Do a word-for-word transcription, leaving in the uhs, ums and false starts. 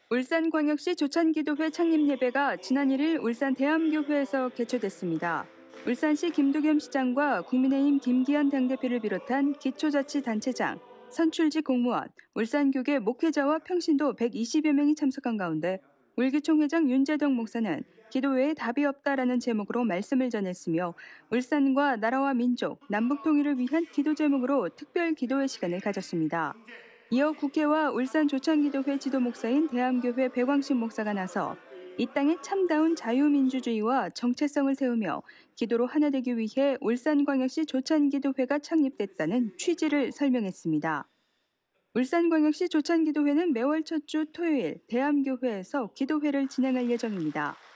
울산광역시 조찬기도회 창립 예배가 지난 일 일 울산 대암교회에서 개최됐습니다. 울산시 김두겸 시장과 국민의힘 김기현 당대표를 비롯한 기초자치단체장, 선출직 공무원, 울산교계 목회자와 평신도 백이십여 명이 참석한 가운데 울기총 회장 윤재덕 목사는 기도회에 답이 없다라는 제목으로 말씀을 전했으며 울산과 나라와 민족, 남북 통일을 위한 기도 제목으로 특별 기도회 시간을 가졌습니다. 이어 국회와 울산 조찬기도회 지도 목사인 대암교회 백왕신 목사가 나서 이 땅에 참다운 자유민주주의와 정체성을 세우며 기도로 하나 되기 위해 울산광역시 조찬기도회가 창립됐다는 취지를 설명했습니다. 울산광역시 조찬기도회는 매월 첫 주 토요일 대암교회에서 기도회를 진행할 예정입니다.